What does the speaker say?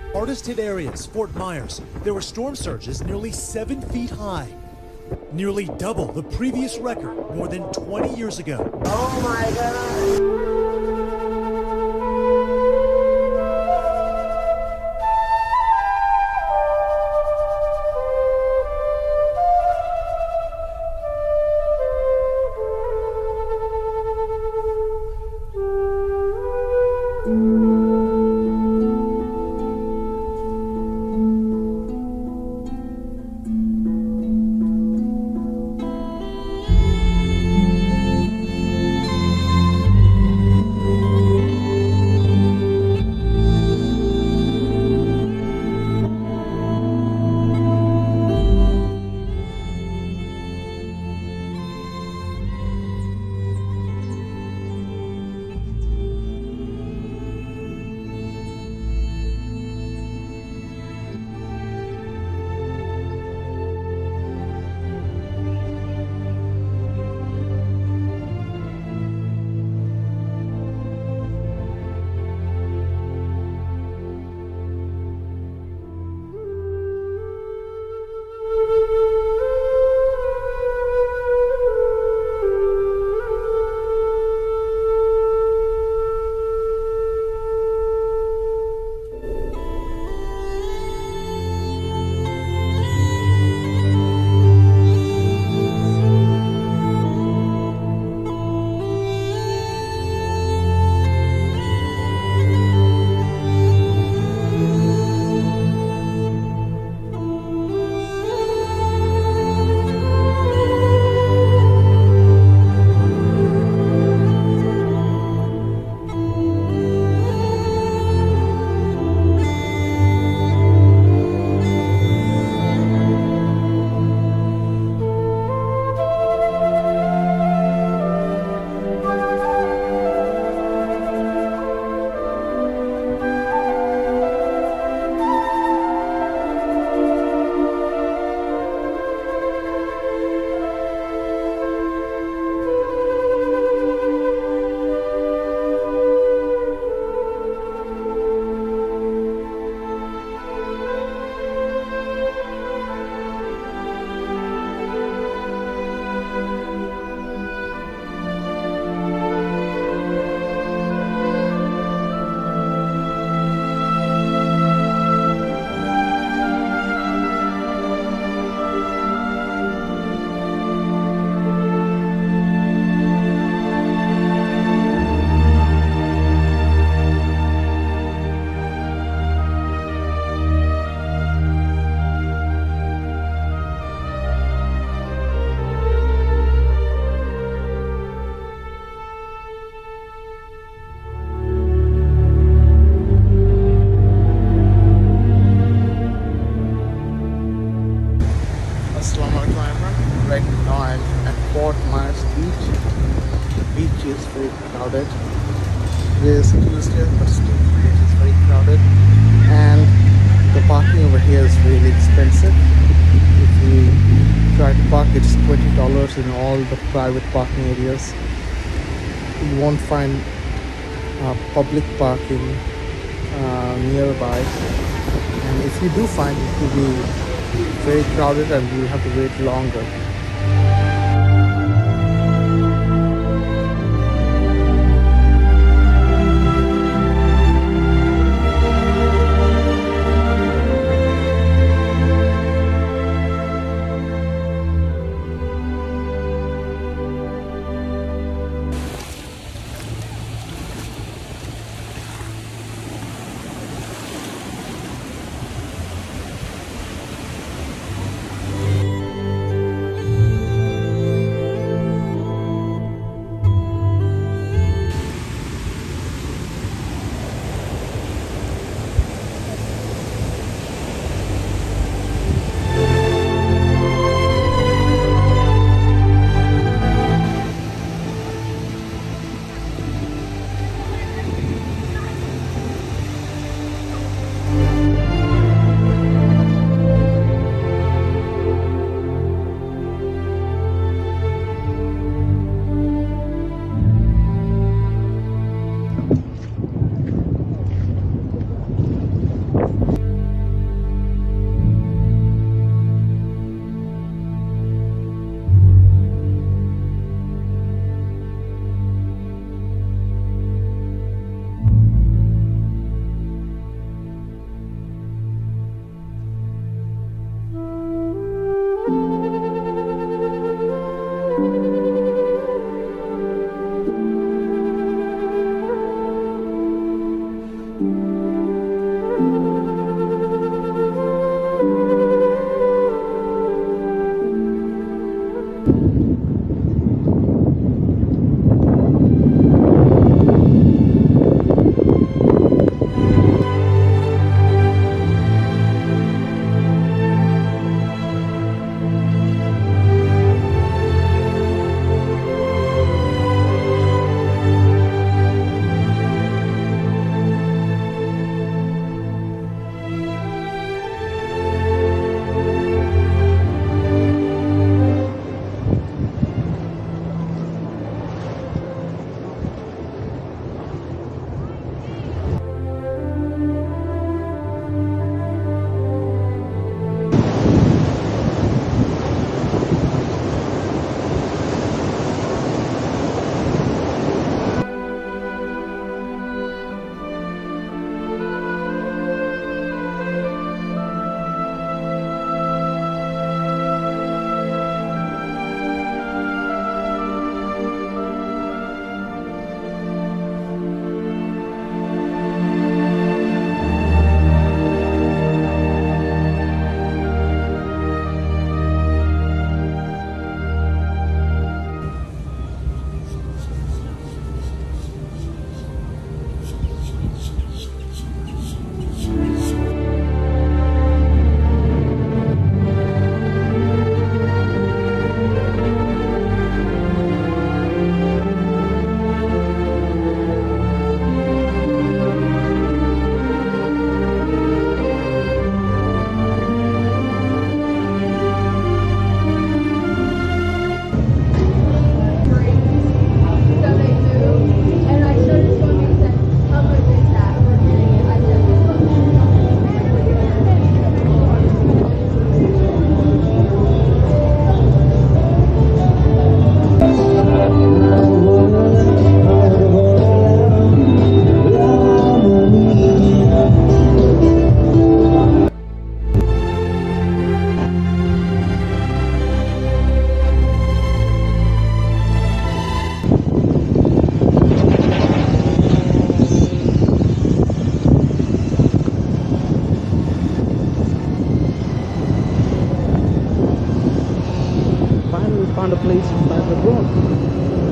Hardest hit areas, Fort Myers, there were storm surges nearly 7 feet high. Nearly double the previous record more than 20 years ago. Oh my God! Right now I'm at Fort Myers Beach. The beach is very crowded. It is Tuesday, but still the beach is very crowded. And the parking over here is really expensive. If you try to park, it's $20 in all the private parking areas. You won't find public parking nearby. And if you do find it, it will be very crowded and you will have to wait longer. found a place to fly the drone.